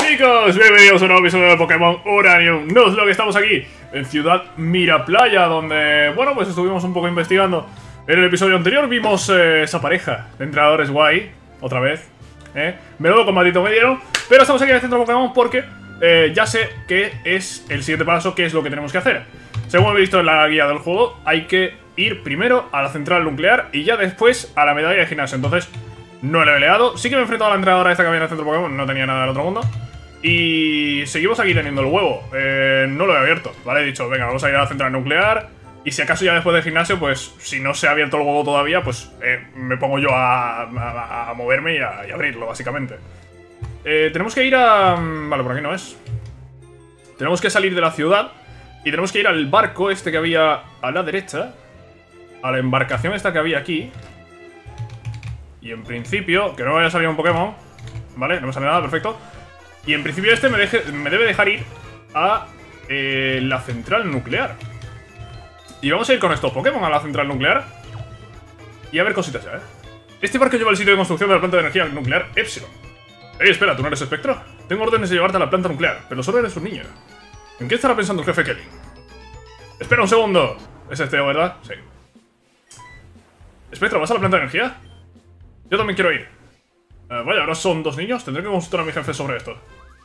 Chicos, bienvenidos a un nuevo episodio de Pokémon Uranium Nuzlocke. Estamos aquí en Ciudad Miraplaya, donde, bueno, pues estuvimos un poco investigando. En el episodio anterior vimos esa pareja de entrenadores guay, otra vez, menudo combatito me dieron. Pero estamos aquí en el centro Pokémon porque ya sé qué es el siguiente paso, qué es lo que tenemos que hacer. Según he visto en la guía del juego, hay que ir primero a la central nuclear y ya después a la medalla de gimnasio. Entonces, no le he peleado. Sí que me he enfrentado a la entrenadora esta que había en el centro Pokémon, no tenía nada del otro mundo. Y seguimos aquí teniendo el huevo. No lo he abierto, ¿vale? He dicho, venga, vamos a ir a la central nuclear. Y si acaso ya después del gimnasio, pues si no se ha abierto el huevo todavía, pues me pongo yo a moverme y a abrirlo, básicamente. Tenemos que ir a... Vale, por aquí no es. Tenemos que salir de la ciudad y tenemos que ir al barco este que había a la derecha. A la embarcación esta que había aquí. Y en principio, que no me vaya a salir un Pokémon, ¿vale? No me sale nada, perfecto. Y en principio este me debe dejar ir a la central nuclear. Y vamos a ir con estos Pokémon a la central nuclear y a ver cositas ya, Este barco lleva al sitio de construcción de la planta de energía nuclear Epsilon. Espera, ¿tú no eres Espectro? Tengo órdenes de llevarte a la planta nuclear, pero solo eres un niño. ¿En qué estará pensando el jefe Kelly? Espera un segundo. Es este, ¿verdad? Sí. Espectro, ¿vas a la planta de energía? Yo también quiero ir. Vaya, ahora son dos niños. Tendré que consultar a mi jefe sobre esto.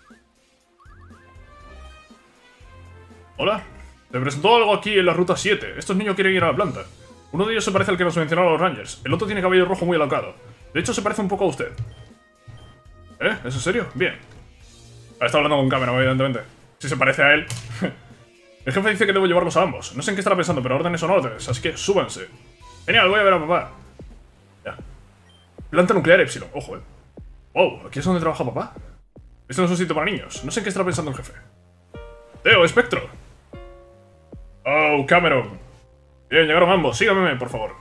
Hola. Te presentó algo aquí en la ruta 7. Estos niños quieren ir a la planta. Uno de ellos se parece al que nos mencionaron los Rangers. El otro tiene cabello rojo muy alocado. De hecho, se parece un poco a usted. ¿Es en serio? Bien. Está hablando con Cameron, evidentemente. Si se parece a él. El jefe dice que debo llevarlos a ambos. No sé en qué estará pensando, pero órdenes son órdenes, así que súbanse. Genial, voy a ver a papá. Ya. Planta nuclear Epsilon, ojo, Wow, ¿aquí es donde trabaja papá? Esto no es un sitio para niños. No sé en qué estará pensando el jefe. Teo, Espectro. Oh, Cameron. Bien, llegaron ambos. Síganme, por favor.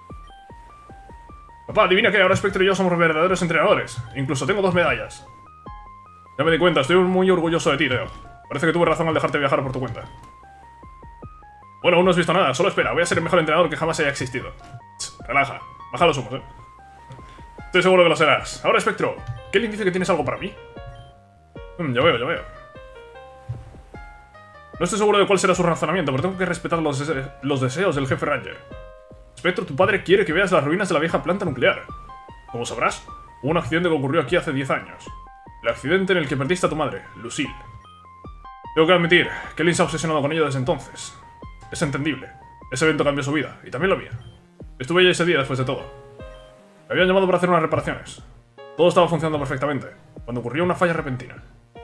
Papá, adivina que ahora Espectro y yo somos verdaderos entrenadores. Incluso tengo 2 medallas. Ya me di cuenta, estoy muy orgulloso de ti, Teo. Parece que tuve razón al dejarte viajar por tu cuenta. Bueno, aún no has visto nada, solo espera. Voy a ser el mejor entrenador que jamás haya existido. Relaja, baja los humos, Estoy seguro que lo serás. Ahora, Espectro, ¿Kelly dice que tienes algo para mí? Ya veo, ya veo. No estoy seguro de cuál será su razonamiento, pero tengo que respetar los deseos del jefe Ranger. Espectro, tu padre quiere que veas las ruinas de la vieja planta nuclear. Como sabrás, hubo un accidente que ocurrió aquí hace 10 años. El accidente en el que perdiste a tu madre, Lucille. Tengo que admitir, Kelly se ha obsesionado con ello desde entonces. Es entendible. Ese evento cambió su vida, y también lo mía. Estuve allí ese día después de todo. Me habían llamado para hacer unas reparaciones. Todo estaba funcionando perfectamente, cuando ocurrió una falla repentina.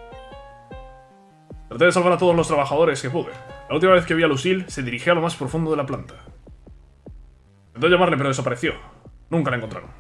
Traté de salvar a todos los trabajadores que pude. La última vez que vi a Lucille, se dirigía a lo más profundo de la planta. Intenté llamarle, pero desapareció. Nunca la encontraron.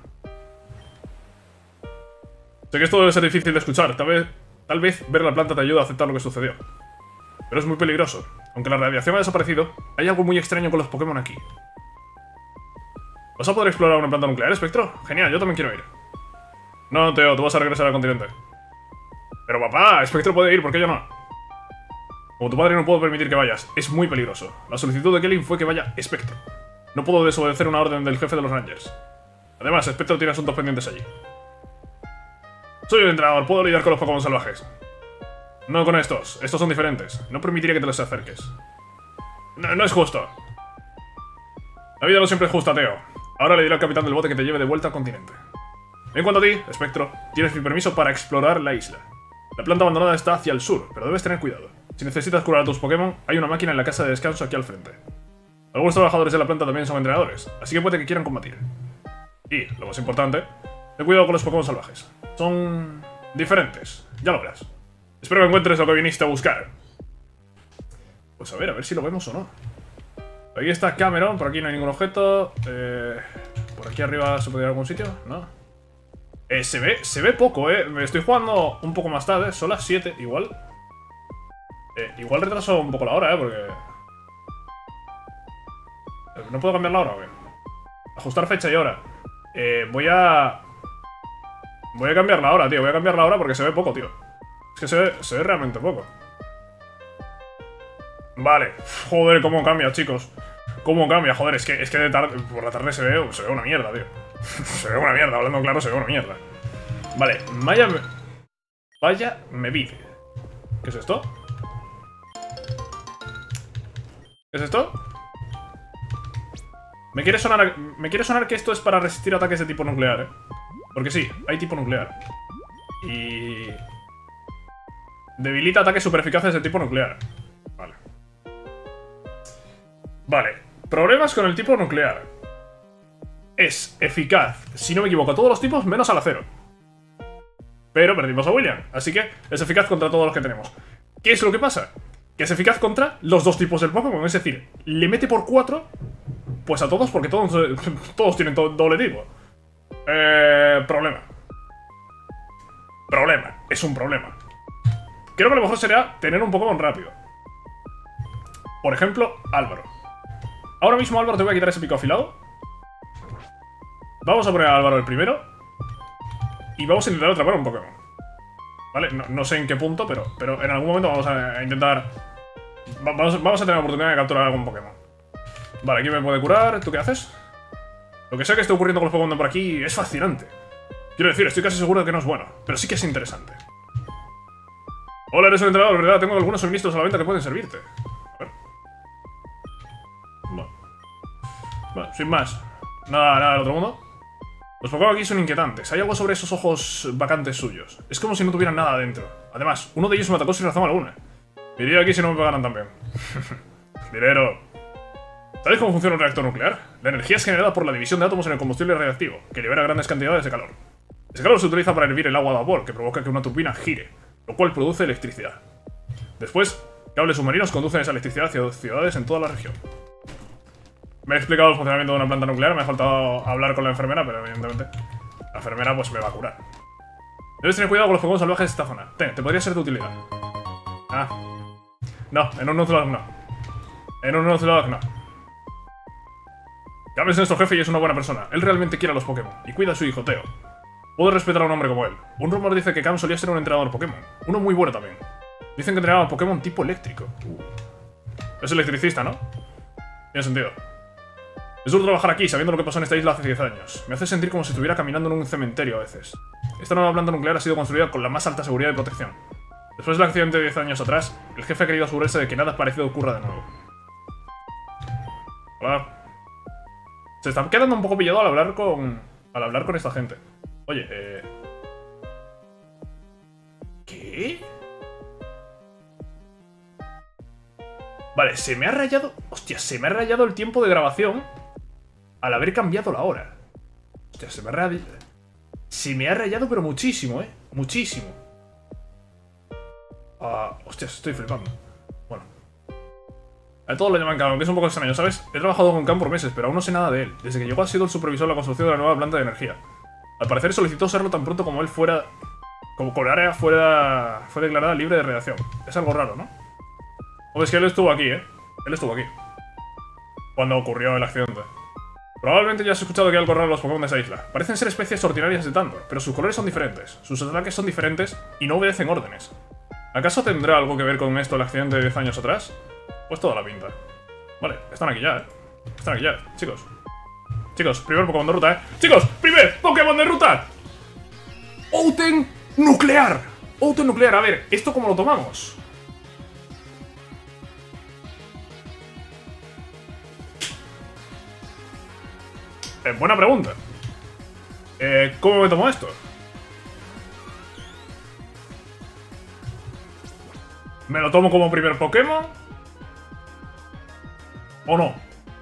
Sé que esto debe ser difícil de escuchar. Tal vez ver la planta te ayuda a aceptar lo que sucedió. Pero es muy peligroso. Aunque la radiación ha desaparecido, hay algo muy extraño con los Pokémon aquí. ¿Vas a poder explorar una planta nuclear, Espectro? Genial, yo también quiero ir. No, Teo, tú vas a regresar al continente. Pero papá, Espectro puede ir, ¿por qué yo no? Como tu padre no puedo permitir que vayas. Es muy peligroso. La solicitud de Kelly fue que vaya Espectro. No puedo desobedecer una orden del jefe de los Rangers. Además, Espectro tiene asuntos pendientes allí. Soy el entrenador, puedo lidiar con los Pokémon salvajes. No con estos. Estos son diferentes. No permitiré que te los acerques. No es justo. La vida no siempre es justa, Teo. Ahora le diré al capitán del bote que te lleve de vuelta al continente. En cuanto a ti, Espectro, tienes mi permiso para explorar la isla. La planta abandonada está hacia el sur, pero debes tener cuidado. Si necesitas curar a tus Pokémon, hay una máquina en la casa de descanso aquí al frente. Algunos trabajadores de la planta también son entrenadores, así que puede que quieran combatir. Y, lo más importante, ten cuidado con los Pokémon salvajes. Son diferentes, ya lo verás. Espero que encuentres lo que viniste a buscar. Pues a ver si lo vemos o no. Aquí está Cameron, por aquí no hay ningún objeto. Por aquí arriba se puede ir a algún sitio, ¿no? Se ve poco, Me estoy jugando un poco más tarde, son las 7, igual. Igual retraso un poco la hora, porque... ¿No puedo cambiar la hora o qué? Ajustar fecha y hora. Voy a cambiar la hora, tío. Voy a cambiar la hora porque se ve poco, tío. Es que se ve realmente poco. Vale. Joder, cómo cambia, chicos. Cómo cambia, joder. Es que de tarde, por la tarde se ve una mierda, tío. Se ve una mierda, hablando claro, se ve una mierda. Vale, Maya... Vaya, me vive. ¿Qué es esto? ¿Qué es esto? Me quiere sonar que esto es para resistir ataques de tipo nuclear, ¿eh? Porque sí, hay tipo nuclear. Y... debilita ataques super eficaces de tipo nuclear. Vale. Vale. Problemas con el tipo nuclear. Es eficaz, si no me equivoco, a todos los tipos menos al acero. Pero perdimos a William, así que es eficaz contra todos los que tenemos. ¿Qué es lo que pasa? Que es eficaz contra los dos tipos del Pokémon, es decir, le mete por 4, pues a todos, porque todos tienen doble tipo. Problema. Problema, es un problema. Creo que lo mejor sería tener un Pokémon rápido. Por ejemplo, Álvaro. Ahora mismo, Álvaro, te voy a quitar ese pico afilado. Vamos a poner a Álvaro el primero. Y vamos a intentar atrapar un Pokémon. ¿Vale? No sé en qué punto, pero en algún momento vamos a intentar... Vamos a tener la oportunidad de capturar algún Pokémon. Vale, aquí me puede curar. ¿Tú qué haces? Lo que sea que esté ocurriendo con los Pokémon de por aquí es fascinante. Quiero decir, estoy casi seguro de que no es bueno, pero sí que es interesante. Hola, eres un entrenador, ¿verdad? Tengo algunos suministros a la venta que pueden servirte. A ver. Bueno, sin más. Nada del otro mundo. Los Pokémon aquí son inquietantes. Hay algo sobre esos ojos vacantes suyos. Es como si no tuvieran nada dentro. Además, uno de ellos me atacó sin razón alguna. Me iría aquí si no me pagaran tan bien. Dinero. ¿Sabes cómo funciona un reactor nuclear? La energía es generada por la división de átomos en el combustible radiactivo, que libera grandes cantidades de calor. Ese calor se utiliza para hervir el agua a vapor, que provoca que una turbina gire, lo cual produce electricidad. Después, cables submarinos conducen esa electricidad hacia ciudades en toda la región. Me he explicado el funcionamiento de una planta nuclear, me ha faltado hablar con la enfermera, pero evidentemente la enfermera pues me va a curar. Debes tener cuidado con los Pokémon salvajes de esta zona. Te podría ser de utilidad. Ah. No, en un Nuzlocke no. En un Nuzlocke no. Cam es nuestro jefe y es una buena persona. Él realmente quiere a los Pokémon y cuida a su hijo, Teo. Puedo respetar a un hombre como él. Un rumor dice que Cam solía ser un entrenador Pokémon. Uno muy bueno también. Dicen que entrenaba Pokémon tipo eléctrico. Es electricista, ¿no? Tiene sentido. Es duro trabajar aquí, sabiendo lo que pasó en esta isla hace 10 años. Me hace sentir como si estuviera caminando en un cementerio a veces. Esta nueva planta nuclear ha sido construida con la más alta seguridad y protección. Después del accidente de 10 años atrás, el jefe ha querido asegurarse de que nada parecido ocurra de nuevo. Hola. Se está quedando un poco pillado al hablar con esta gente. Oye, ¿qué? Vale, se me ha rayado... Hostia, se me ha rayado el tiempo de grabación al haber cambiado la hora. Hostia, se me ha rayado pero muchísimo, muchísimo. Hostia, estoy flipando. Bueno. A todos lo llaman Cam, aunque es un poco extraño, ¿sabes? He trabajado con Cam por meses, pero aún no sé nada de él. Desde que llegó ha sido el supervisor de la construcción de la nueva planta de energía. Al parecer solicitó serlo tan pronto como él fuera... Como con el área fue declarada libre de radiación. Es algo raro, ¿no? O es que él estuvo aquí, Él estuvo aquí. Cuando ocurrió el accidente. Probablemente ya has escuchado que hay algo raro en los Pokémon de esa isla. Parecen ser especies ordinarias de Tandor, pero sus colores son diferentes, sus ataques son diferentes y no obedecen órdenes. ¿Acaso tendrá algo que ver con esto el accidente de 10 años atrás? Pues toda la pinta. Vale, están aquí ya, Están aquí ya, chicos. Chicos, primer Pokémon de ruta, Chicos, primer Pokémon de ruta. Outen nuclear. Outen nuclear, a ver, ¿esto cómo lo tomamos? Buena pregunta. ¿Cómo me tomo esto? ¿Me lo tomo como primer Pokémon? ¿O no?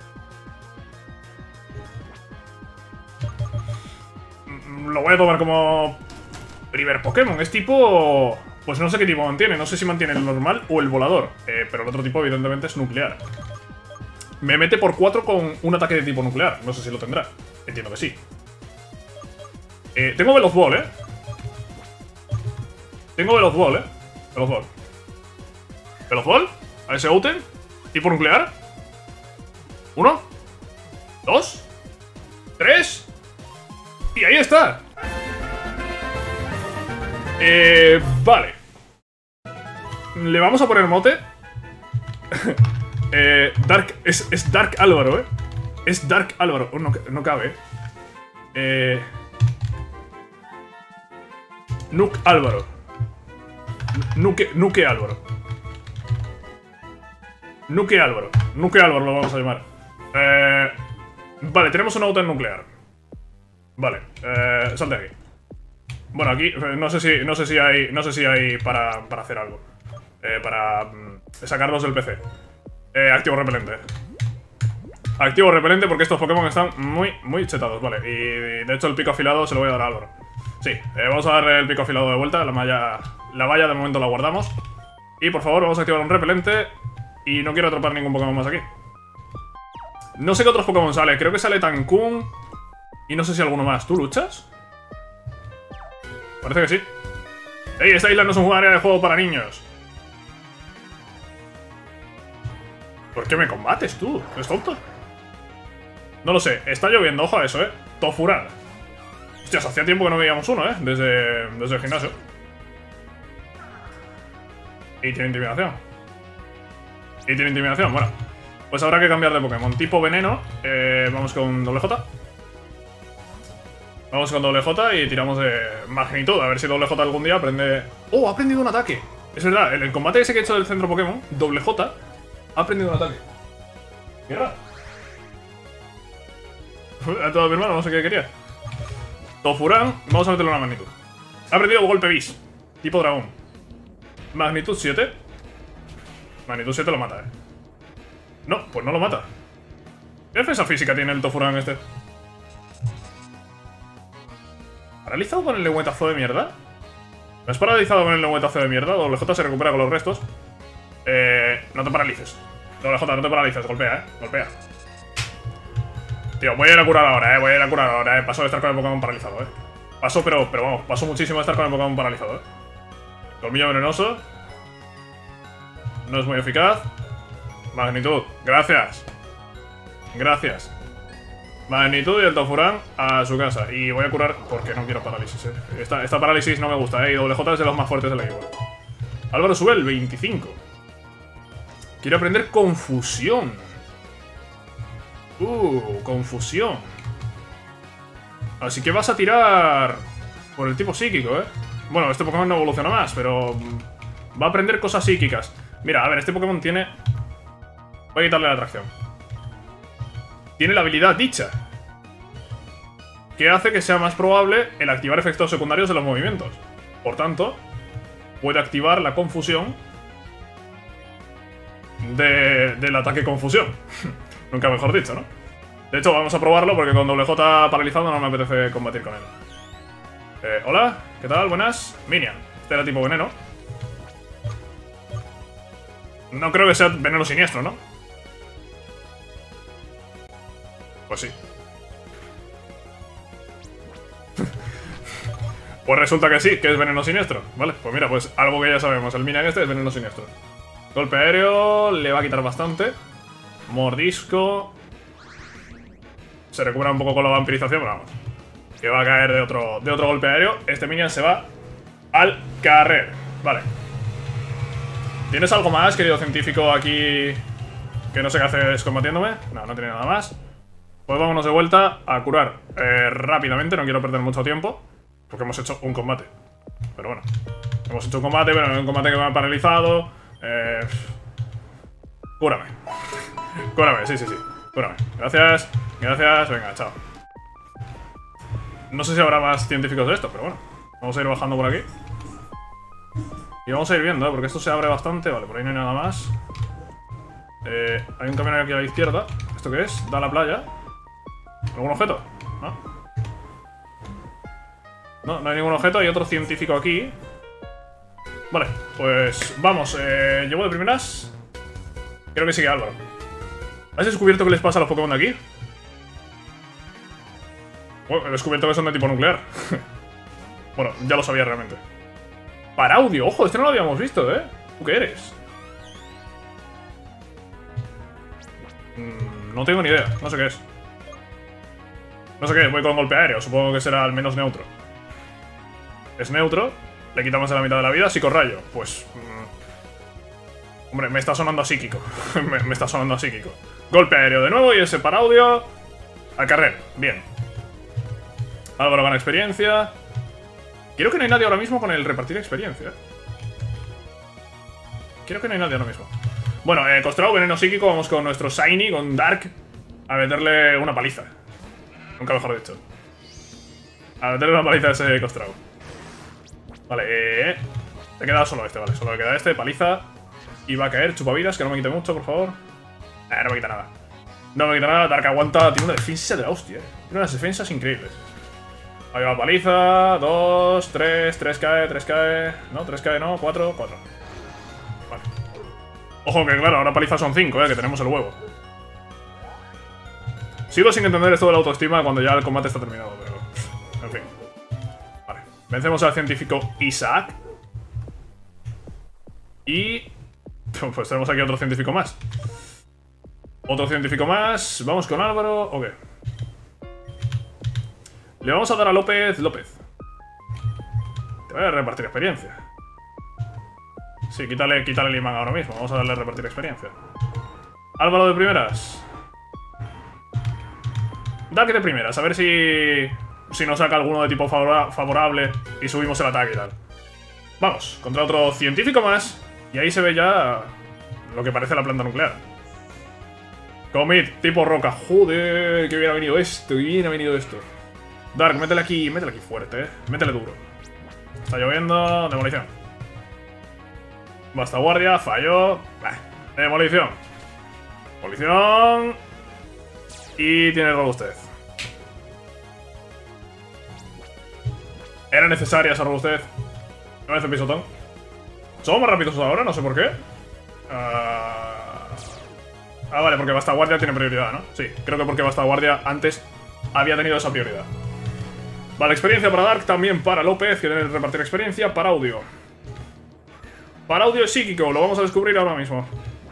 Lo voy a tomar como primer Pokémon. Es tipo... Pues no sé qué tipo mantiene. No sé si mantiene el normal o el volador. Pero el otro tipo evidentemente es nuclear. Me mete por 4 con un ataque de tipo nuclear. No sé si lo tendrá. Entiendo que sí. Tengo Veloz Ball, Tengo Veloz Ball, Veloz Ball. Veloz Ball. A ese Outen. Tipo nuclear. 1, 2, 3. Y ahí está. Vale. Le vamos a poner mote. Dark, es Dark Álvaro, Es Dark Álvaro. Oh, no cabe, Nook Álvaro. Nuke Álvaro. Nuke Álvaro. Nuke Álvaro lo vamos a llamar. Vale, tenemos un auto nuclear. Vale, salte aquí. Bueno, aquí no sé si hay para hacer algo. Para sacarlos del PC. Activo repelente. Activo repelente porque estos Pokémon están muy chetados, vale. Y de hecho el pico afilado se lo voy a dar a Álvaro. Sí, vamos a darle el pico afilado de vuelta. La valla de momento la guardamos. Y por favor vamos a activar un repelente. Y no quiero atrapar ningún Pokémon más aquí. No sé qué otros Pokémon sale. Creo que sale Tankun. Y no sé si alguno más. ¿Tú luchas? Parece que sí. ¡Ey! Esta isla no es un área de juego para niños. ¿Por qué me combates tú? ¿Eres tonto? No lo sé. Está lloviendo. Ojo a eso, Tofuran. Hostias, hacía tiempo que no veíamos uno, desde el gimnasio. Y tiene intimidación. Bueno. Pues habrá que cambiar de Pokémon. Tipo veneno. Vamos con doble J. Vamos con doble J y tiramos de magnitud. A ver si doble J algún día aprende... ¡Oh! Ha aprendido un ataque. Es verdad, en el combate ese que he hecho del centro Pokémon, doble J ha aprendido un ataque. Mierda. A todo mi hermano, no sé qué quería. Tofuran, vamos a meterle una magnitud. Ha aprendido golpe bis. Tipo dragón. Magnitud 7. Magnitud 7 lo mata, No, pues no lo mata. ¿Qué defensa física tiene el Tofuran este? ¿Paralizado con el lengüetazo de mierda? ¿No es paralizado con el lengüetazo de mierda? Doble J se recupera con los restos. No te paralices. Doble J, no te paralices. Golpea, Golpea. Tío, voy a ir a curar ahora, Paso de estar con el Pokémon paralizado, Paso, pero vamos, paso muchísimo de estar con el Pokémon paralizado, Colmillo venenoso. No es muy eficaz. Magnitud, gracias. Magnitud y el Tofuran a su casa. Y voy a curar porque no quiero parálisis, Esta parálisis no me gusta, Y doble J es de los más fuertes del equipo. Álvaro sube el 25. Quiero aprender confusión. Confusión. Así que vas a tirar por el tipo psíquico, Bueno, este Pokémon no evoluciona más, pero va a aprender cosas psíquicas. Mira, a ver, este Pokémon tiene... Voy a quitarle la atracción. Tiene la habilidad dicha, que hace que sea más probable el activar efectos secundarios de los movimientos. Por tanto, puede activar la confusión del ataque confusión. Nunca mejor dicho, ¿no? De hecho, vamos a probarlo porque con doble J paralizado no me apetece combatir con él. Hola, ¿qué tal? Buenas. Minion. Este era tipo veneno. No creo que sea veneno siniestro, ¿no? Pues sí. Pues resulta que sí, que es veneno siniestro. Vale, pues mira, pues algo que ya sabemos. El Minion este es veneno siniestro. Golpe aéreo, le va a quitar bastante. Mordisco. Se recupera un poco con la vampirización, pero vamos. Que va a caer de otro golpe aéreo. Este Minion se va al carrer. Vale. ¿Tienes algo más, querido científico, aquí que no sé qué haces combatiéndome? No, no tiene nada más. Pues vámonos de vuelta a curar rápidamente, no quiero perder mucho tiempo, porque hemos hecho un combate. Pero bueno, hemos hecho un combate, pero no un combate que me ha paralizado. Cúrame. Cúrame, sí. Cúrame. Gracias, venga, chao. No sé si habrá más científicos de esto, pero bueno. Vamos a ir bajando por aquí. Y vamos a ir viendo, porque esto se abre bastante. Vale, por ahí no hay nada más. Hay un camino aquí a la izquierda. ¿Esto qué es? Da a la playa. ¿Algún objeto? ¿No? No hay ningún objeto. Hay otro científico aquí. Vale, pues vamos. ¿Llevo de primeras? Creo que sigue Álvaro. ¿Has descubierto qué les pasa a los Pokémon de aquí? Bueno, he descubierto que son de tipo nuclear. Bueno, ya lo sabía realmente. Paraudio, ojo, este no lo habíamos visto, ¿Tú qué eres? No tengo ni idea, no sé qué es. No sé qué es, voy con golpe aéreo. Supongo que será al menos neutro. Es neutro, le quitamos a la mitad de la vida. Psicorrayo, pues... hombre, me está sonando a psíquico. me está sonando a psíquico. Golpe aéreo de nuevo y ese Paraudio al carrer, bien. Álvaro gana experiencia. Creo que no hay nadie ahora mismo con el repartir experiencia. Creo que no hay nadie ahora mismo. Bueno, Kostrau, veneno psíquico. Vamos con nuestro Shiny, con Dark. A meterle una paliza. Nunca mejor dicho. A meterle una paliza a ese Kostrau. Vale, te queda solo este, vale. Solo le queda este, paliza. Y va a caer, chupavidas, que no me quite mucho, por favor. No me quita nada. No me quita nada, Dark aguanta. Tiene una defensa de la hostia, Tiene unas defensas increíbles. Ahí va paliza, 2, 3, 3 cae, 3 cae. No, 3 cae, no, 4, 4. Vale. Ojo que claro, ahora paliza son 5, que tenemos el huevo. Sigo sin entender esto de la autoestima cuando ya el combate está terminado, pero... En fin. Vale. Vencemos al científico Isaac. Y... Pues tenemos aquí otro científico más. Otro científico más. Vamos con Álvaro. ¿O qué? Le vamos a dar a López. López. Te voy a repartir experiencia. Sí, quítale el imán ahora mismo. Vamos a darle a repartir experiencia. Álvaro de primeras. Dark de primeras. A ver si nos saca alguno de tipo favorable y subimos el ataque y tal. Vamos, contra otro científico más. Y ahí se ve ya lo que parece la planta nuclear. Commit, tipo roca. Joder, que hubiera venido esto, Dark, métele aquí fuerte, Métele duro. Está lloviendo, demolición. Basta guardia, falló. Demolición. Demolición. Y tiene robustez. Era necesaria esa robustez. No me hace pisotón. Somos más rápidos ahora, no sé por qué. Vale, porque Basta Guardia tiene prioridad, ¿no? Sí, creo que porque Basta Guardia antes había tenido esa prioridad. Vale, experiencia para Dark, también para López, que debe repartir experiencia, para Audio. Para Audio es psíquico, lo vamos a descubrir ahora mismo.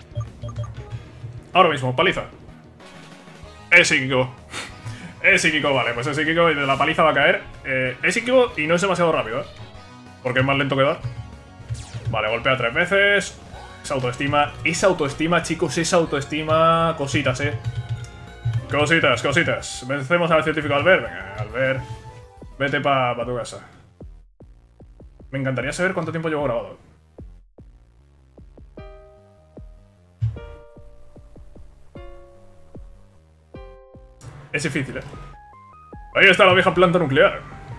Ahora mismo, paliza. Es psíquico. Es psíquico, vale, pues es psíquico y de la paliza va a caer. Es psíquico y no es demasiado rápido, porque es más lento que Dark. Vale, golpea 3 veces. Esa autoestima, chicos, esa autoestima. Cositas, Cositas. Vencemos al científico Albert. Venga, Albert. Vete pa tu casa. Me encantaría saber cuánto tiempo llevo grabado. Es difícil, Ahí está la vieja planta nuclear.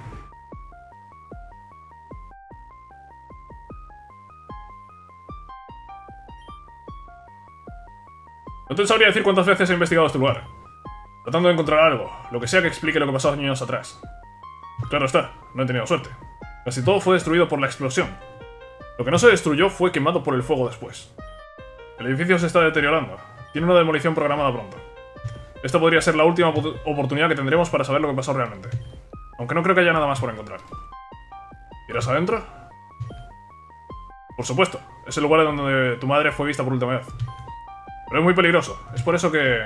No te sabría decir cuántas veces he investigado este lugar, tratando de encontrar algo, lo que sea que explique lo que pasó años atrás. Claro está, no he tenido suerte. Casi todo fue destruido por la explosión. Lo que no se destruyó fue quemado por el fuego después. El edificio se está deteriorando. Tiene una demolición programada pronto. Esta podría ser la última oportunidad que tendremos para saber lo que pasó realmente. Aunque no creo que haya nada más por encontrar. ¿Irás adentro? Por supuesto, es el lugar donde tu madre fue vista por última vez. Pero es muy peligroso, es por eso que...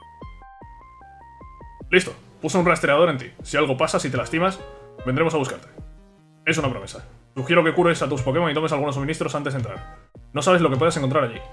Listo, puse un rastreador en ti. Si algo pasa, si te lastimas, vendremos a buscarte. Es una promesa. Sugiero que cures a tus Pokémon y tomes algunos suministros antes de entrar. No sabes lo que puedes encontrar allí.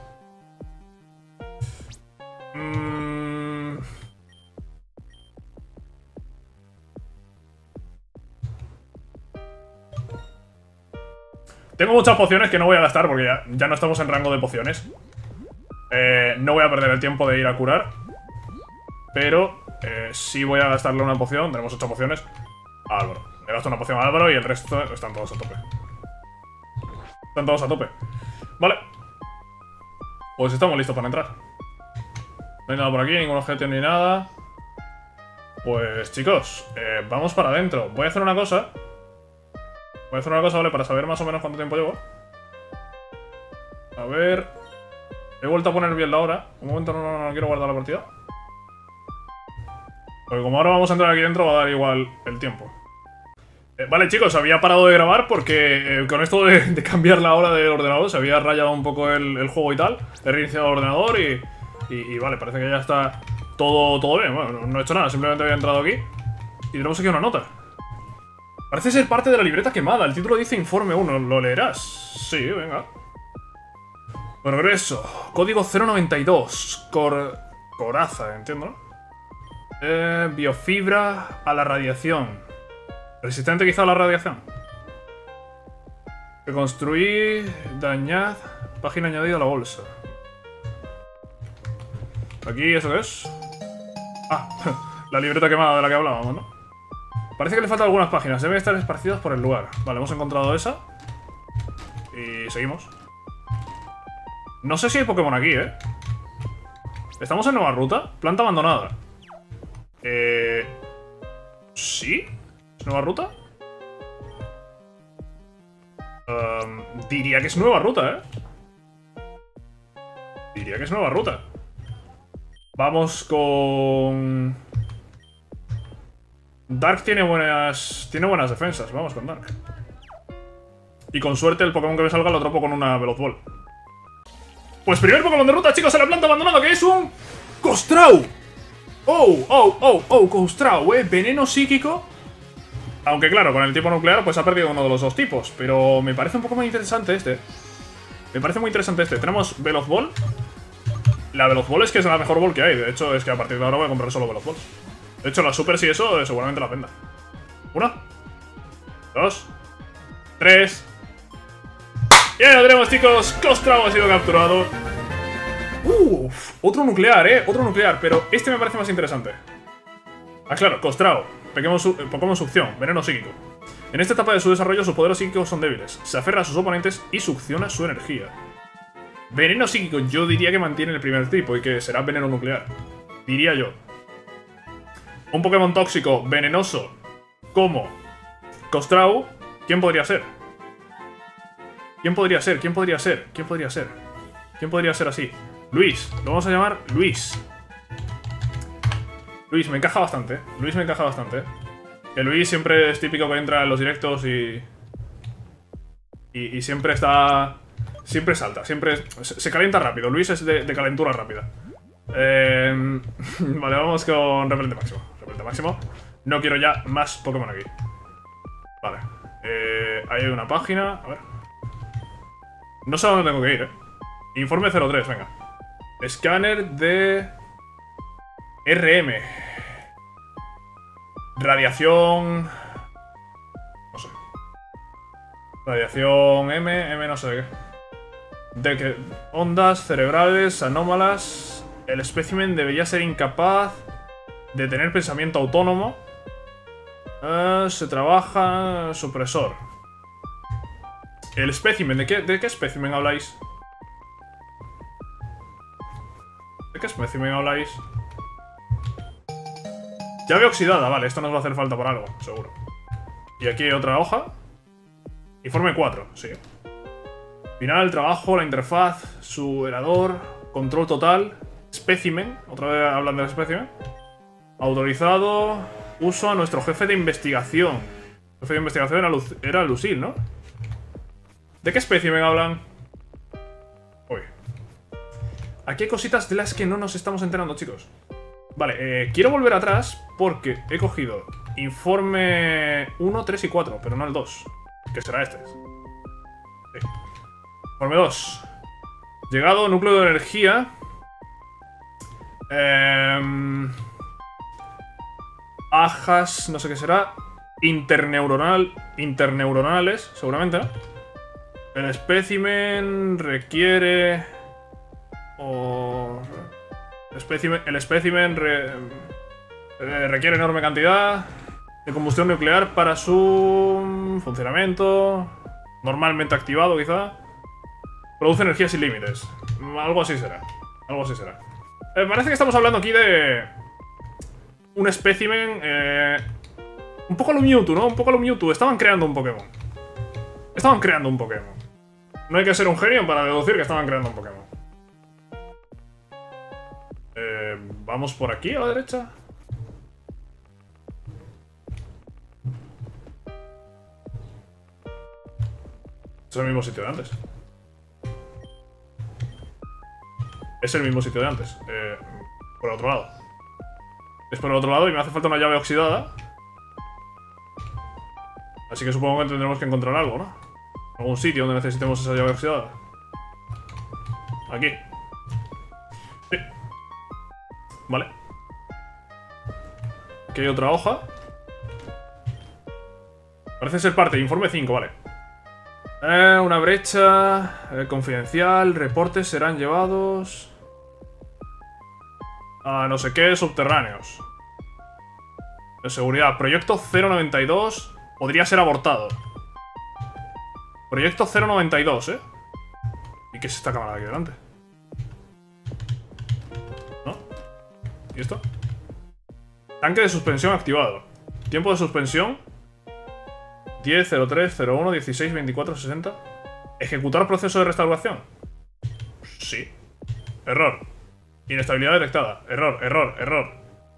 Tengo muchas pociones que no voy a gastar porque ya no estamos en rango de pociones. No voy a perder el tiempo de ir a curar. Pero sí voy a gastarle una poción. Tenemos 8 pociones a Álvaro. Le gasto una poción a Álvaro y el resto están todos a tope. Están todos a tope. Vale. Pues estamos listos para entrar. No hay nada por aquí, ningún objeto ni nada. Pues chicos, vamos para adentro. Voy a hacer una cosa. ¿Vale? Para saber más o menos cuánto tiempo llevo. A ver... He vuelto a poner bien la hora. Un momento, no quiero guardar la partida. Porque como ahora vamos a entrar aquí dentro, va a dar igual el tiempo. Vale, chicos, había parado de grabar porque con esto de cambiar la hora del ordenador se había rayado un poco el juego y tal. He reiniciado el ordenador y vale, parece que ya está todo bien. Bueno, no he hecho nada, simplemente había entrado aquí. Y tenemos aquí una nota. Parece ser parte de la libreta quemada. El título dice Informe 1. ¿Lo leerás? Sí, venga. Progreso. Código 092. Coraza, entiendo, ¿no? Biofibra a la radiación. Resistente quizá a la radiación. Reconstruir. Dañad. Página añadida a la bolsa. ¿Aquí eso qué es? Ah, la libreta quemada de la que hablábamos, ¿no? Parece que le faltan algunas páginas. Deben estar esparcidas por el lugar. Vale, hemos encontrado esa. Y seguimos. No sé si hay Pokémon aquí, ¿eh? ¿Estamos en nueva ruta? Planta abandonada. ¿Sí? ¿Es nueva ruta? Diría que es nueva ruta, ¿eh? Diría que es nueva ruta. Vamos con... Dark tiene buenas defensas. Vamos con Dark. Y con suerte el Pokémon que me salga lo atrapo con una Veloz Ball. Pues primer Pokémon de ruta, chicos, en la planta abandonada, que es un... ¡Kostrau! ¡Oh! Kostrau, veneno psíquico. Aunque claro, con el tipo nuclear pues ha perdido uno de los dos tipos. Pero me parece un poco muy interesante este. Me parece muy interesante este. Tenemos Veloz Ball. La Veloz Ball es que es la mejor ball que hay. De hecho, es que a partir de ahora voy a comprar solo Veloz Balls. De hecho, las supers y eso seguramente las venda. 1, 2, 3. Y ya lo tenemos, chicos. Kostrau ha sido capturado. Otro nuclear, otro nuclear. Pero este me parece más interesante. Ah, claro, Kostrau. Pokémon succión, veneno psíquico. En esta etapa de su desarrollo, sus poderes psíquicos son débiles. Se aferra a sus oponentes y succiona su energía. Veneno psíquico, yo diría que mantiene el primer tipo y que será veneno nuclear. Diría yo. Un Pokémon tóxico, venenoso, como Kostrau, ¿quién podría ser? ¿Quién podría ser? ¿Quién podría ser? ¿Quién podría ser? ¿Quién podría ser así? Luis, lo vamos a llamar Luis. Luis, me encaja bastante, ¿eh? Luis me encaja bastante, ¿eh? Que Luis siempre es típico que entra en los directos y siempre está... Siempre salta, siempre... Se calienta rápido. Luis es de calentura rápida. Vale, vamos con repelente máximo. Repelente máximo. No quiero ya más Pokémon aquí. Vale. Ahí hay una página. A ver. No sé a dónde tengo que ir, Informe 03, venga. Escáner de... RM. Radiación... No sé. Radiación M no sé de qué. De que ondas cerebrales anómalas. El espécimen debería ser incapaz de tener pensamiento autónomo. Se trabaja supresor. El espécimen, ¿de qué espécimen habláis? ¿De qué espécimen habláis? Llave oxidada, vale, esto nos va a hacer falta por algo, seguro. Y aquí hay otra hoja. Informe 4, sí. Final, trabajo, la interfaz, su helador, control total, espécimen, otra vez hablan del espécimen. Autorizado, uso a nuestro jefe de investigación. El jefe de investigación era Lucille, ¿no? ¿De qué espécimen hablan? Uy. Aquí hay cositas de las que no nos estamos enterando, chicos. Vale, quiero volver atrás porque he cogido informe 1, 3 y 4, pero no el 2, que será este. Sí. Informe 2. Llegado, núcleo de energía. Ajas, no sé qué será. Interneuronales, seguramente, ¿no? El espécimen requiere... El espécimen requiere enorme cantidad de combustión nuclear para su funcionamiento. Normalmente activado, quizá. Produce energía sin límites. Algo así será. Algo así será. Parece que estamos hablando aquí de... un espécimen... un poco a lo Mewtwo, ¿no? Un poco a lo Mewtwo. Estaban creando un Pokémon. Estaban creando un Pokémon. No hay que ser un genio para deducir que estaban creando un Pokémon. Vamos por aquí a la derecha. Es el mismo sitio de antes. Es el mismo sitio de antes. Por el otro lado. Es por el otro lado y me hace falta una llave oxidada. Así que supongo que tendremos que encontrar algo, ¿no? Algún sitio donde necesitemos esa llave oxidada. Aquí. Sí. Vale. Aquí hay otra hoja. Parece ser parte. Informe 5, vale. Una brecha confidencial. Reportes serán llevados a no sé qué subterráneos. De seguridad. Proyecto 092 podría ser abortado. Proyecto 092, ¿eh? ¿Y qué es esta cámara de aquí delante? ¿No? ¿Y esto? Tanque de suspensión activado. Tiempo de suspensión 10, 03, 01, 16, 24, 60. Ejecutar proceso de restauración. Sí. Error. Inestabilidad detectada. Error, error, error.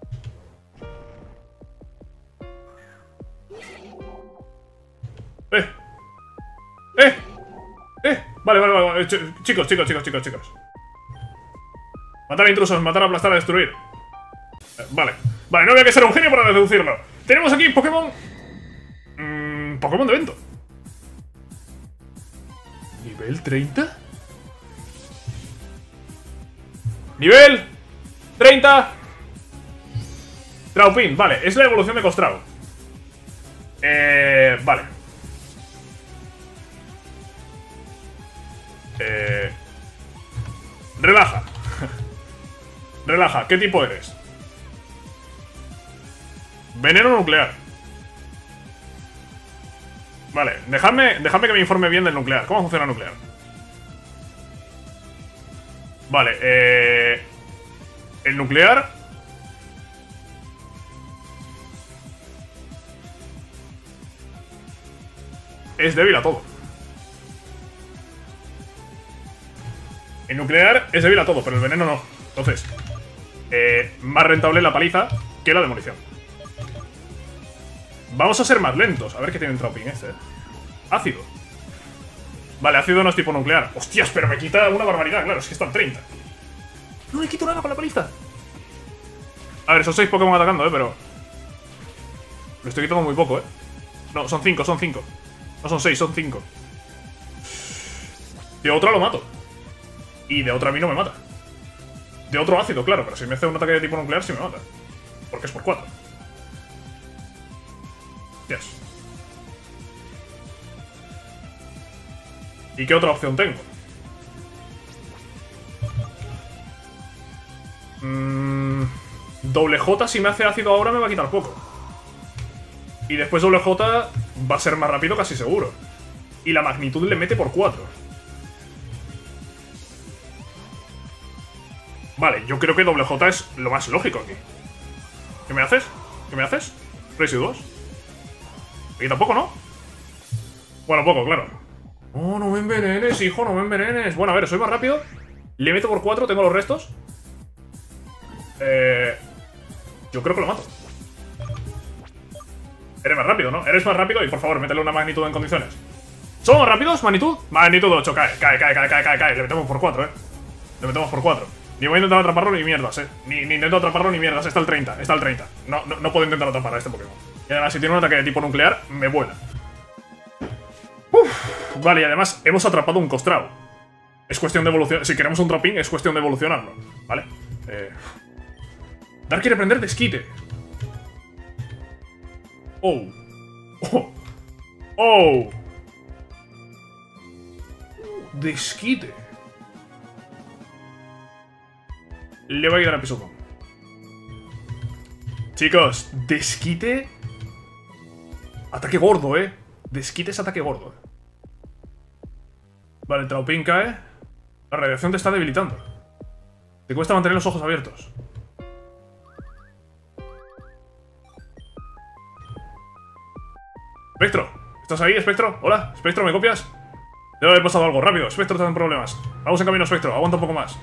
Vale, vale, vale. Chicos. Matar a intrusos, matar, aplastar, a destruir. Vale. Vale, no había que ser un genio para deducirlo. Tenemos aquí Pokémon... Pokémon de evento. ¿Nivel 30? ¡Nivel 30! Traupin, vale, es la evolución de Kostrao. Vale. Relaja. Relaja, ¿qué tipo eres? Veneno nuclear. Vale, dejadme que me informe bien del nuclear. ¿Cómo funciona el nuclear? Vale, el nuclear... es débil a todo. El nuclear es débil a todo, pero el veneno no. Entonces, más rentable la paliza que la demolición. Vamos a ser más lentos. A ver qué tiene el Traupin este. Ácido. Vale, ácido no es tipo nuclear. Hostias, pero me quita una barbaridad. Claro, es que están 30. No le quito nada con la paliza. A ver, son 6 Pokémon atacando, pero... lo estoy quitando muy poco, No, son 5, son 5. No son 6, son 5. De otra lo mato. Y de otra a mí no me mata. De otro ácido, claro, pero si me hace un ataque de tipo nuclear sí me mata. Porque es por 4. Yes. ¿Y qué otra opción tengo? Doble J si me hace ácido ahora me va a quitar poco. Y después doble J va a ser más rápido casi seguro. Y la magnitud le mete por 4. Vale, yo creo que doble J es lo más lógico aquí. ¿Qué me haces? ¿Qué me haces? Residuos. Y tampoco, ¿no? Bueno, poco, claro. Oh, no me envenenes, hijo, no me envenenes. Bueno, a ver, soy más rápido. Le meto por 4, tengo los restos. Yo creo que lo mato. Eres más rápido, ¿no? Eres más rápido y por favor, métele una magnitud en condiciones. ¿Somos rápidos? ¿Magnitud? Magnitud 8, cae. Le metemos por 4, Le metemos por 4. Ni voy a intentar atraparlo ni mierdas, Ni intento atraparlo ni mierdas. Está al 30, está al 30. No puedo intentar atrapar a este Pokémon. Y además, si tiene un ataque de tipo nuclear, me vuela. Vale, y además, hemos atrapado un Kostrao. Es cuestión de evolucionar. Si queremos un Traupin, es cuestión de evolucionarlo. ¿Vale? Dark quiere prender desquite. Oh. Desquite. Le va a quedar a Pisotón. Chicos, desquite. Ataque gordo, Desquite es ataque gordo. Vale, el Traupin cae. La radiación te está debilitando. Te cuesta mantener los ojos abiertos. Espectro, ¿estás ahí, Espectro? Hola, Espectro, ¿me copias? Debe haber pasado algo, rápido, Espectro está en problemas. Vamos en camino, Espectro, aguanta un poco más.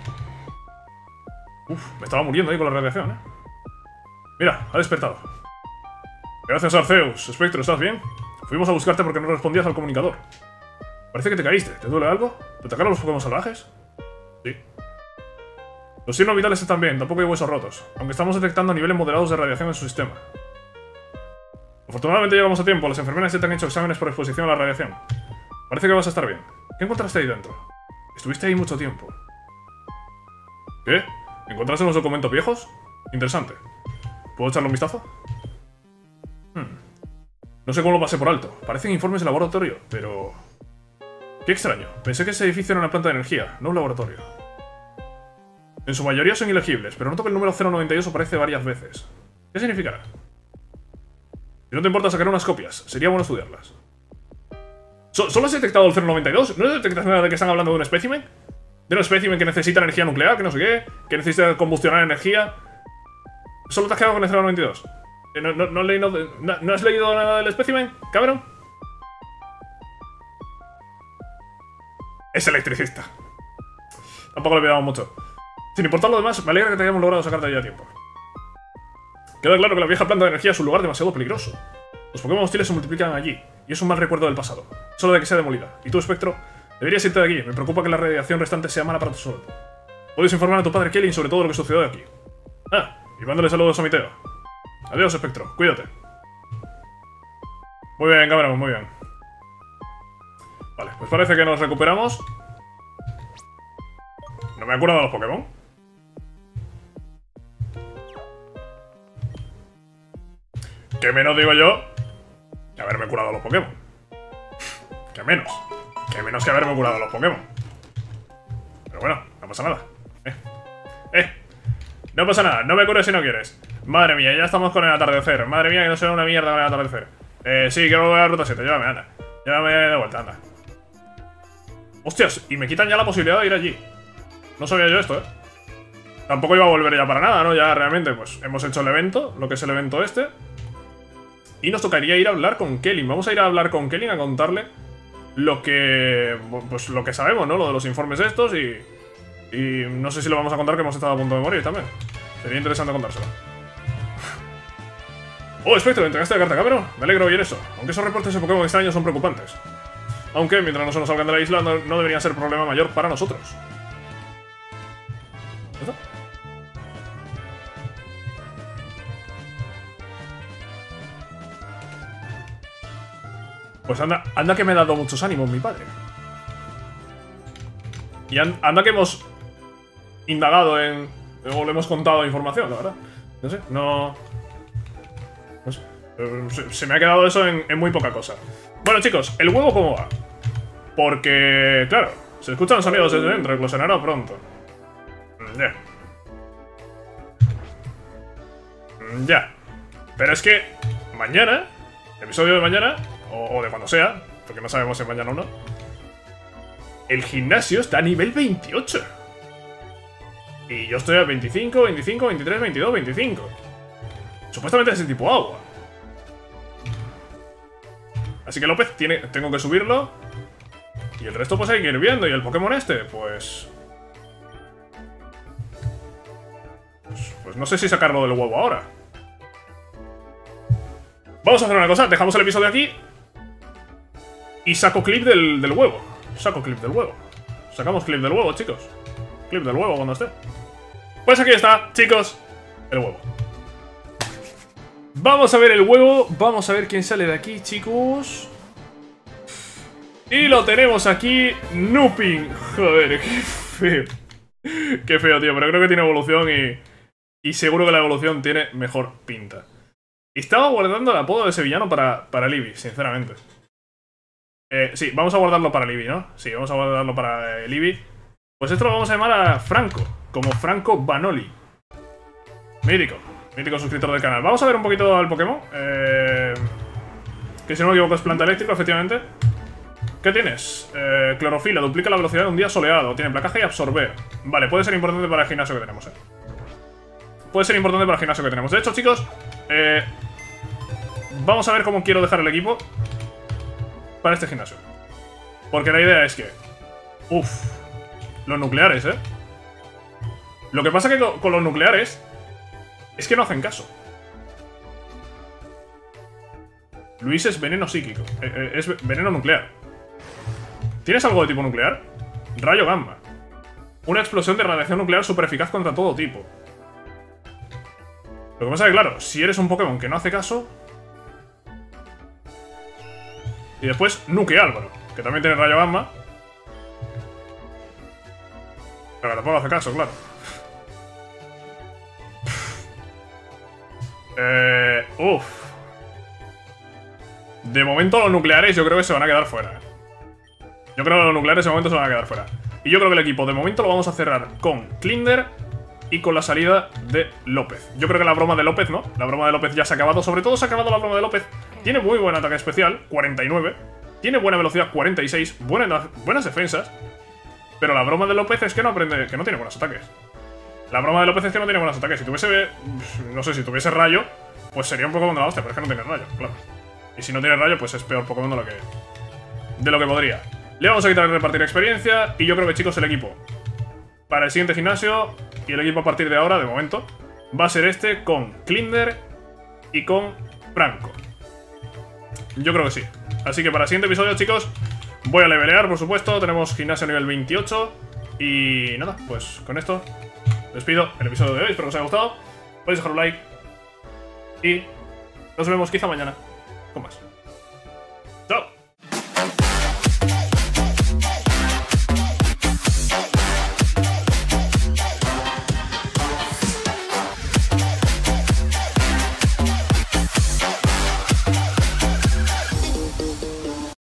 Me estaba muriendo ahí con la radiación, Mira, ha despertado. Gracias, Arceus. Espectro, ¿estás bien? Fuimos a buscarte porque no respondías al comunicador. Parece que te caíste. ¿Te duele algo? ¿Te atacaron los Pokémon salvajes? Sí. Los signos vitales están bien, tampoco hay huesos rotos, aunque estamos detectando niveles moderados de radiación en su sistema. Afortunadamente llegamos a tiempo, las enfermeras ya te han hecho exámenes por exposición a la radiación. Parece que vas a estar bien. ¿Qué encontraste ahí dentro? Estuviste ahí mucho tiempo. ¿Qué? ¿Encontraste unos documentos viejos? Interesante. ¿Puedo echarle un vistazo? No sé cómo lo pasé por alto. Parecen informes de laboratorio, pero... Qué extraño. Pensé que ese edificio era una planta de energía, no un laboratorio. En su mayoría son ilegibles, pero noto que el número 092 aparece varias veces. ¿Qué significará? Si no te importa sacar unas copias, sería bueno estudiarlas. ¿Solo has detectado el 092? ¿No detectas nada de que están hablando de un espécimen? ¿De un espécimen que necesita energía nuclear, que no sé qué? ¿Que necesita combustionar energía? ¿Solo te has quedado con el 092? ¿No has leído nada del espécimen, Cameron? Es electricista. Tampoco le he pillado mucho. Sin importar lo demás, me alegra que te hayamos logrado sacarte allí a tiempo. Queda claro que la vieja planta de energía es un lugar demasiado peligroso. Los Pokémon hostiles se multiplican allí, y es un mal recuerdo del pasado. Solo de que sea demolida. Y tú, Espectro, deberías irte de aquí. Me preocupa que la radiación restante sea mala para tu salud. Puedes informar a tu padre Kelly sobre todo lo que sucedió aquí. Ah, y mándale saludos a mi Teo. Adiós, Espectro. Cuídate. Muy bien, Cameron, muy bien. Vale, pues parece que nos recuperamos. No me he curado de los Pokémon. ¿Qué menos digo yo que haberme curado los Pokémon? ¿Qué menos? ¿Qué menos que haberme curado los Pokémon? Pero bueno, no pasa nada. No pasa nada, no me cures si no quieres. Madre mía, ya estamos con el atardecer. Madre mía, que no sea una mierda con el atardecer. Sí, quiero volver a la ruta 7, llévame, anda. Llévame de vuelta, anda. Hostias, y me quitan ya la posibilidad de ir allí. No sabía yo esto, Tampoco iba a volver ya para nada, ¿no? Ya realmente, pues, hemos hecho el evento, lo que es el evento este. Y nos tocaría ir a hablar con Kelly. Vamos a ir a hablar con Kelly a contarle lo que... pues lo que sabemos, ¿no? Lo de los informes estos y no sé si lo vamos a contar que hemos estado a punto de morir también. Sería interesante contárselo. Oh, Espectro, ¿entregaste la carta, Cameron? Me alegro oír eso. Aunque esos reportes de Pokémon extraños son preocupantes. Aunque, mientras no se nos salgan de la isla, no debería ser problema mayor para nosotros. ¿Eso? Pues anda que me ha dado muchos ánimos mi padre. Y anda que hemos indagado o le hemos contado información, la verdad. No sé, no sé. Se me ha quedado eso en muy poca cosa. Bueno, chicos, ¿el huevo cómo va? Porque, claro, se escuchan sonidos desde dentro, eclosionará pronto. Ya. Ya. Pero es que mañana, episodio de mañana, o de cuando sea, porque no sabemos si mañana o no, el gimnasio está a nivel 28. Y yo estoy a 25, 25, 23, 22, 25. Supuestamente es el tipo agua. Así que López tengo que subirlo. Y el resto pues hay que ir viendo. Y el Pokémon este, pues no sé si sacarlo del huevo ahora. Vamos a hacer una cosa, dejamos el episodio aquí. Y saco clip del huevo. Saco clip del huevo. Sacamos clip del huevo, chicos. Clip del huevo cuando esté. Pues aquí está, chicos. El huevo. Vamos a ver el huevo. Vamos a ver quién sale de aquí, chicos. Y lo tenemos aquí. Nupin. Joder, qué feo. Qué feo, tío. Pero creo que tiene evolución y seguro que la evolución tiene mejor pinta. Estaba guardando el apodo de ese villano para Libby, sinceramente. Sí, vamos a guardarlo para Libby, ¿no? Sí, vamos a guardarlo para Libby. Pues esto lo vamos a llamar a Franco, como Franco Banoli. Mítico suscriptor del canal. Vamos a ver un poquito al Pokémon. Que si no me equivoco es planta eléctrica, efectivamente. ¿Qué tienes? Clorofila, duplica la velocidad de un día soleado. Tiene placaje y absorber. Vale, puede ser importante para el gimnasio que tenemos, Puede ser importante para el gimnasio que tenemos. De hecho, chicos, vamos a ver cómo quiero dejar el equipo para este gimnasio. Porque la idea es que... los nucleares, Lo que pasa que con los nucleares es que no hacen caso. Luis es veneno psíquico. Es veneno nuclear. ¿Tienes algo de tipo nuclear? Rayo gamma. Una explosión de radiación nuclear súper eficaz contra todo tipo. Lo que pasa es que, claro, si eres un Pokémon que no hace caso... Y después Nuke Álvaro, que también tiene rayo gamma. Pero que tampoco hace caso, claro. De momento los nucleares yo creo que se van a quedar fuera, Yo Yo creo que los nucleares en ese momento se van a quedar fuera. Y yo creo que el equipo de momento lo vamos a cerrar con Klinder y con la salida de López. Yo creo que la broma de López, ¿no? La broma de López ya se ha acabado. Sobre todo se ha acabado la broma de López. Tiene muy buen ataque especial, 49. Tiene buena velocidad, 46. Buenas defensas. Pero la broma de López es que no aprende, que no tiene buenos ataques. La broma de López es que no tiene buenos ataques. Si tuviese, no sé, si tuviese rayo, pues sería un Pokémon de la hostia, pero es que no tiene rayo, claro. Y si no tiene rayo, pues es peor Pokémon de lo que podría. Le vamos a quitar el repartir experiencia. Y yo creo que, chicos, el equipo para el siguiente gimnasio y el equipo a partir de ahora, de momento, va a ser este con Klinder y con Franco. Yo creo que sí. Así que para el siguiente episodio, chicos, voy a levelear, por supuesto. Tenemos gimnasio nivel 28. Y nada, pues con esto despido el episodio de hoy. Espero que os haya gustado. Podéis dejar un like. Y nos vemos quizá mañana con más. ¡Chao!